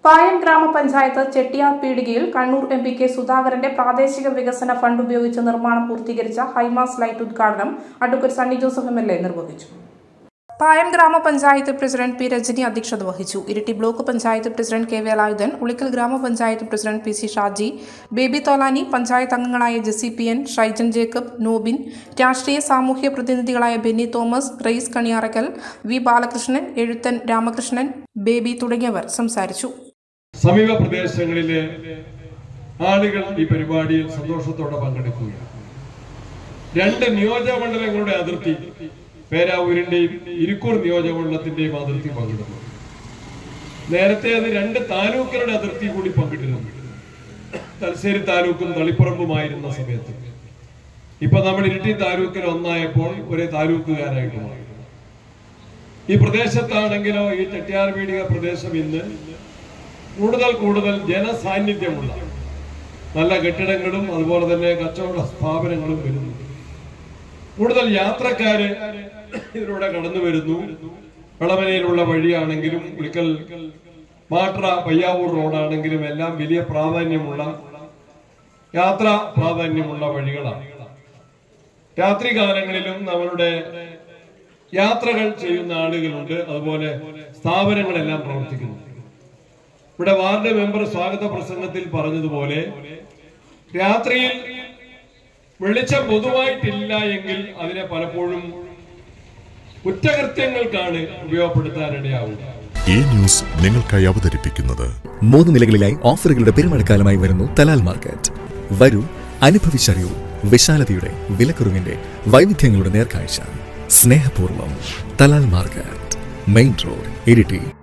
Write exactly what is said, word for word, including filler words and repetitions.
പായം ഗ്രാമപഞ്ചായത്ത് ചെട്ടിയാർ പീടികയിൽ Kannur M P K സുധാകരന്റെ പ്രാദേശിക വികസന ഫണ്ട് ഉപയോഗിച്ച് നിർമ്മാണം പൂർത്തീകരിച്ച ഹൈമാസ് ലൈറ്റ് ഉദ്ഘാടനം advocate Sunny Joseph M L A നിർവഹിച്ചു. പായം ഗ്രാമപഞ്ചായത്ത് പ്രസിഡന്റ് പി രജനി അധ്യക്ഷത വഹിച്ചു. Iritty block panchayat president K Velayudhan, Ulikkal ഗ്രാമപഞ്ചായത്ത് president P C Shaji, Baby Tholani, panchayat അംഗങ്ങളായ Jessy P N, Shaijan Jacob, Nobin, രാഷ്ട്രീയ സാമൂഹ്യ പ്രതിനിധികളായ Benny Thomas, Rais Kaniyarakkal, V Balakrishnan, Ezhuthan Ramakrishnan, Baby തുടങ്ങിയവർ സംസാരിച്ചു. സമീപ പ്രദേശങ്ങളിലെ ആളുകൾ ഈ പരിപാടിയിൽ സന്തോഷത്തോടെ പങ്കെടുക്കുകയാണ്. രണ്ട് നിയോജകമണ്ഡലങ്ങളുടെ അതിർത്തി, പേരാവൂരിന്റെയും ഇരിക്കൂർ നിയോജകമണ്ഡലത്തിന്റെയും അതിർത്തി പങ്കിടുന്നു. നേരത്തെ അത് രണ്ട് താലൂക്കുകളുടെ അതിർത്തി കൂടി പങ്കിട്ടിരുന്നു. തലശ്ശേരി താലൂക്കും തളിപ്പറമ്പുമായിരുന്ന സമയത്ത് ഇപ്പൊ നമ്മൾ ഇരിട്ടി താലൂക്കിൽ ഒന്നായപ്പോൾ ഒരേ താലൂക്കുകാരായിട്ട് മാറി. ഈ പ്രദേശത്താണെങ്കിലോ ഈ ചെട്ടിയാർ പീടിക പ്രദേശം ഇന്ന് കൂടുതൽ കൂടുതൽ ജനസാന്നിധ്യമുള്ള നല്ല കെട്ടിടങ്ങളും അതുപോലെ തന്നെ കച്ചവട സ്ഥാപനങ്ങളും വരുന്നു. കൂടുതൽ യാത്രക്കാര് ഇതിലൂടെ കടന്നു വരുന്നു. വിളമനയിലുള്ള വഴിയാണെങ്കിലും ഉളിക്കൽ മാട്ര പയ്യാവൂർ റോഡാണെങ്കിലും എല്ലാം വലിയ പ്രാധാന്യമുള്ള യാത്രാ പ്രാധാന്യമുള്ള വഴികളാണ്. രാത്രി കാലങ്ങളിലും നമ്മളുടെ യാത്രകൾ ചെയ്യുന്ന ആളുകളുണ്ട്. അതുപോലെ സ്ഥാപനങ്ങളെല്ലാം പ്രവർത്തിക്കുന്നു. ഇവിടെ വാർഡ് മെമ്പർ സ്വാഗത പ്രസംഗത്തിൽ പറഞ്ഞതുപോലെ രാത്രിയിൽ വെളിച്ചം പൊതുവായിട്ടില്ല എങ്കിൽ അതിനെ പലപ്പോഴും കുറ്റകൃത്യങ്ങൾക്കാണ് ഉപയോഗപ്പെടുത്താനിടയാവുക. ഈ ന്യൂസ് നിങ്ങൾക്കായി അവതരിപ്പിക്കുന്നത് മൂന്ന് നിലകളിലായി ഓഫറുകളുടെ പെരുമഴക്കാലമായി വരുന്നു തലാൽ മാർക്കറ്റ്. വരൂ, അനുഭവിച്ചറിയൂ വിശാലതയുടെ, വിലക്കുറവിന്റെ, വൈവിധ്യങ്ങളുടെ നേർക്കാഴ്ച. സ്നേഹപൂർവ്വം Thalal market, main road, Iritty.